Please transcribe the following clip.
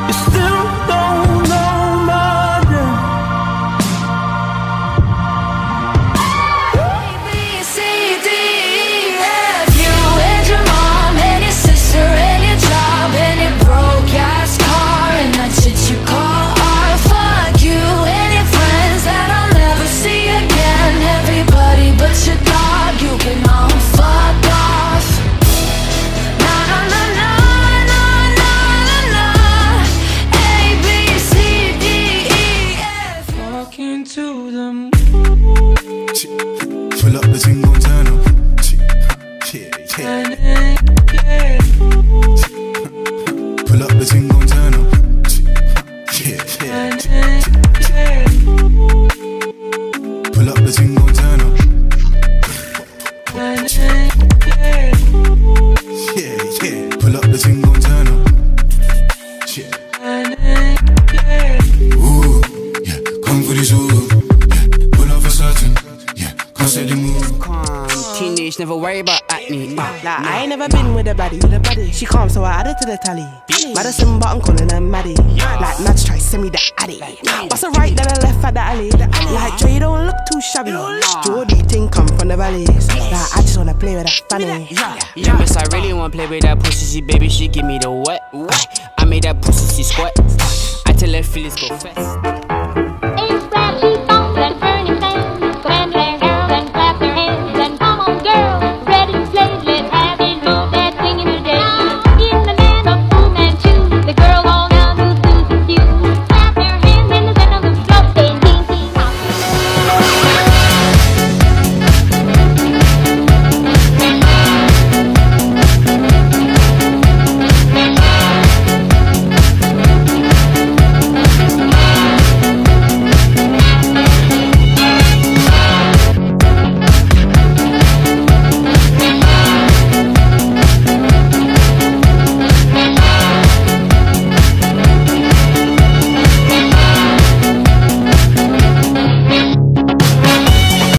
You still don't know my name. A, B, C, D, E, F. You and your mom and your sister and your job and your broke-ass car and that shit you call art. Fuck you and your friends that I'll never see again. Everybody but your dog, you can all fuck off. Na na na na na na na na. A, B, C, D, E, F. Walking to the moon. Pull up the thing, gon' turn up. Yeah, yeah. Pull up the thing, gon' turn up. Yeah, yeah. Pull up the thing, gon' turn up. Yeah, yeah. Pull up the thing, gon' turn up. Yeah. Ooh, yeah. Come for this ooh. Yeah. Pull up for certain. Yeah. Can't say the move. Calm, teenage, never worry about acne. Like, I ain't never been with a baddie. She calm, so I add it to the tally. Madison, but I'm calling her Maddie. Like, Nudge try send me the addy. What's a right, then a left at the alley. Like, Dre don't look too shabby. Jordy ting come from the valleys. Like, I just wanna play with that fanny. Yeah, miss, I really wanna play with that pussy. She baby, she give me the wet. I made that pussy, she squat. I tell her feelings go fast.